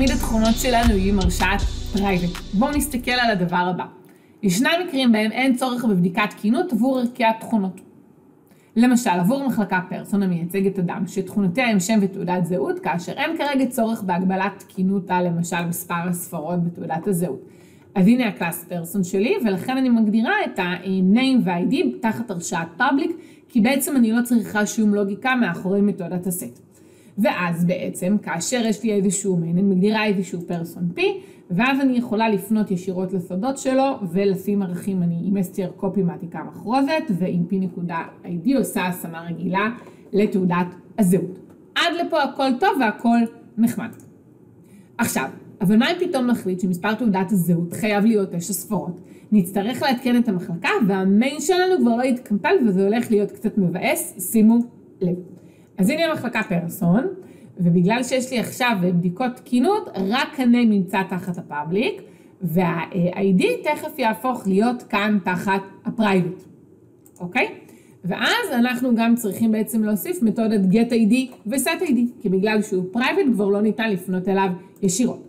תמיד התכונות שלנו יהיו עם הרשאת פרייבט. בואו נסתכל על הדבר הבא. ישנם מקרים בהם אין צורך בבדיקת תקינות עבור ערכי התכונות. למשל, עבור מחלקה פרסון המייצגת אדם שתכונותיה הם שם ותעודת זהות, כאשר אין כרגע צורך בהגבלת תקינות על למשל מספר הספרות בתעודת הזהות. אז הנה הקלאס פרסון שלי, ולכן אני מגדירה את ה-name וה-ID תחת הרשאת פאבליק, כי בעצם אני לא צריכה שום לוגיקה מאחורי מתודת הסט. ואז בעצם, כאשר יש לי איזשהו main, אני מגדירה איזשהו פרסון P, ואז אני יכולה לפנות ישירות לשדות שלו, ולשים ערכים, אני עם str copy מעתיקה מחרוזת, ועם p.id עושה השמה רגילה לתעודת הזהות. עד לפה הכל טוב והכל נחמד. עכשיו, אבל מה אם פתאום נחליט שמספר תעודת הזהות חייב להיות 9 ספרות? נצטרך לעדכן את המחלקה, והמיין שלנו כבר לא יתקמפל, וזה הולך להיות קצת מבאס, שימו לב. אז הנה המחלקה פרסון, ובגלל שיש לי עכשיו בדיקות תקינות, רק הניים נמצא תחת הפאבליק, וה-ID תכף יהפוך להיות כאן תחת הפרייבט. אוקיי? ואז אנחנו גם צריכים בעצם להוסיף מתודת getID ו-setID, כי בגלל שהוא פרייבט כבר לא ניתן לפנות אליו ישירות.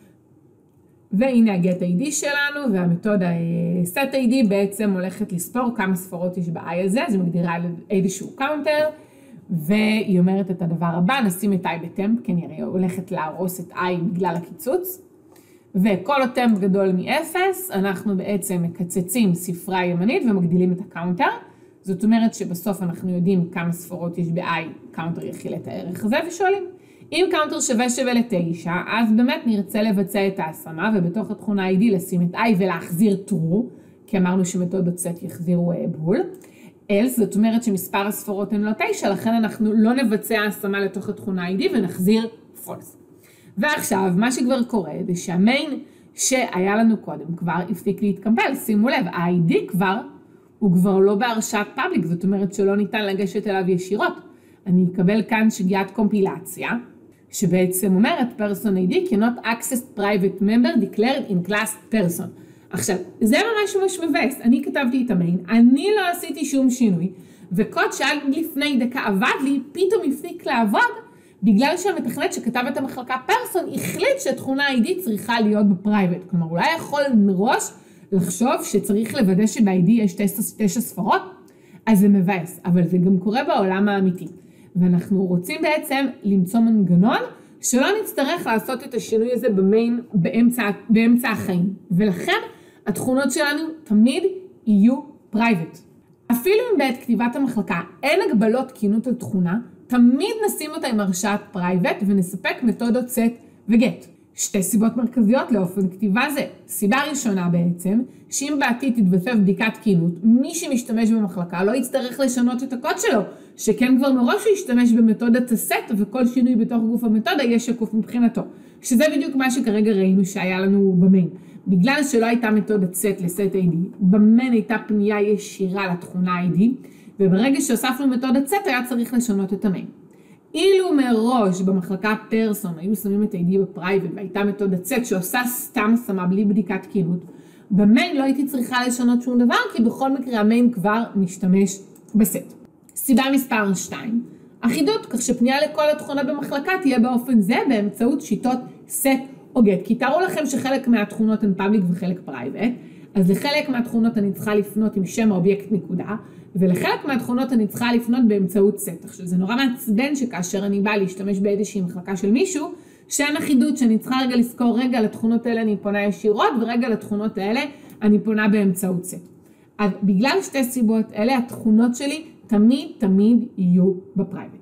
והנה ה-getID שלנו, והמתודה setID בעצם הולכת לספור כמה ספרות יש ב-I הזה, אז היא מגדירה איזשהו קאונטר, והיא אומרת את הדבר הבא, נשים את I בטמפ, כי אני הולכת להרוס את I בגלל הקיצוץ, וכל הטמפ גדול מ-0, אנחנו בעצם מקצצים ספרה ימנית ומגדילים את הקאונטר, זאת אומרת שבסוף אנחנו יודעים כמה ספרות יש ב-I, קאונטר יכיל את הערך הזה, ושואלים, אם קאונטר שווה ל-9, אז באמת נרצה לבצע את ההשמה, ובתוך התכונה ID לשים את I ולהחזיר true, כי אמרנו שמתודות set יחזירו בול, else, זאת אומרת שמספר הספרות הן לא 9, לכן אנחנו לא נבצע השמה לתוך התכונה ID ונחזיר false. ועכשיו, מה שכבר קורה זה שהמיין שהיה לנו קודם כבר הפסיק להתקמפל, שימו לב, ה-ID הוא כבר לא בהרשאת פאבליק, זאת אומרת שלא ניתן לגשת אליו ישירות. אני אקבל כאן שגיאת קומפילציה, שבעצם אומרת person ID cannot access private member declared in class person. עכשיו, זה ממש מבאס, אני כתבתי את המיין, אני לא עשיתי שום שינוי, וקוד שעד לפני דקה עבד לי, פתאום הפסיק לעבוד, בגלל שהמתכנת שכתב את המחלקה פרסון, החליט שתכונה ID צריכה להיות בפרייבט. כלומר, אולי יכול מראש לחשוב שצריך לוודא שב-ID יש 9 ספרות, אז זה מבאס, אבל זה גם קורה בעולם האמיתי. ואנחנו רוצים בעצם למצוא מנגנון, שלא נצטרך לעשות את השינוי הזה במיין באמצע החיים. ולכן התכונות שלנו תמיד יהיו פרייבט. אפילו אם בעת כתיבת המחלקה אין הגבלות תקינות על תכונה, תמיד נשים אותה עם הרשאת פרייבט ונספק מתודות set ו-get. 2 סיבות מרכזיות לאופן כתיבה זה. סיבה ראשונה בעצם, שאם בעתיד תתווסף בדיקת תקינות, מי שמשתמש במחלקה לא יצטרך לשנות את הקוד שלו, שכן כבר מראש הוא ישתמש במתודת הסט וכל שינוי בתוך גוף המתודה יהיה שקוף מבחינתו. שזה בדיוק מה שכרגע ראינו שהיה לנו במיין. בגלל שלא הייתה מתודת set לסט ID, במיין הייתה פנייה ישירה לתכונה ID, וברגע שהוספנו מתודת set היה צריך לשנות את המיין. אילו מראש במחלקה פרסון היו שמים את ID בפרייבט והייתה מתודת set שעושה סתם השמה בלי בדיקת תקינות, במיין לא הייתי צריכה לשנות שום דבר, כי בכל מקרה המיין כבר משתמש בסט. סיבה מספר 2, אחידות, כך שפנייה לכל התכונה במחלקה תהיה באופן זה באמצעות שיטות set או get. כי תארו לכם שחלק מהתכונות הן פאבליק וחלק פרייבט, אז לחלק מהתכונות אני צריכה לפנות עם שם האובייקט נקודה, ולחלק מהתכונות אני צריכה לפנות באמצעות set. עכשיו זה נורא מעצבן שכאשר אני באה להשתמש באיזושהי מחלקה של מישהו, שאין אחידות, שאני צריכה רגע לזכור, רגע לתכונות האלה אני פונה ישירות, ורגע לתכונות האלה אני פונה באמצעות set. אז בגלל 2 סיבות אלה, התכונות שלי תמיד יהיו בפרייבט.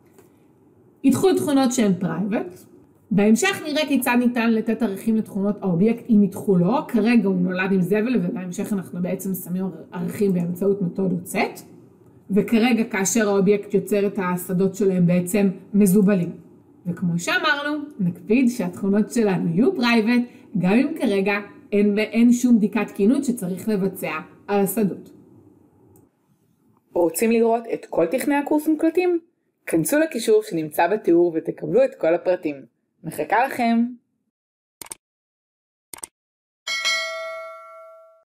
ידחו תכונות שהן פרייבט. בהמשך נראה כיצד ניתן לתת ערכים לתכונות האובייקט אם ידחו לו. כרגע הוא נולד עם זבל, ובהמשך אנחנו בעצם שמים ערכים באמצעות מתודות set. וכרגע כאשר האובייקט יוצר את השדות שלהם בעצם מזובלים. וכמו שאמרנו, נקפיד שהתכונות שלנו יהיו פרייבט, גם אם כרגע אין שום בדיקת תקינות שצריך לבצע על השדות. רוצים לראות את כל תכני הקורס מוקלטים? כנסו לקישור שנמצא בתיאור ותקבלו את כל הפרטים. מחכה לכם.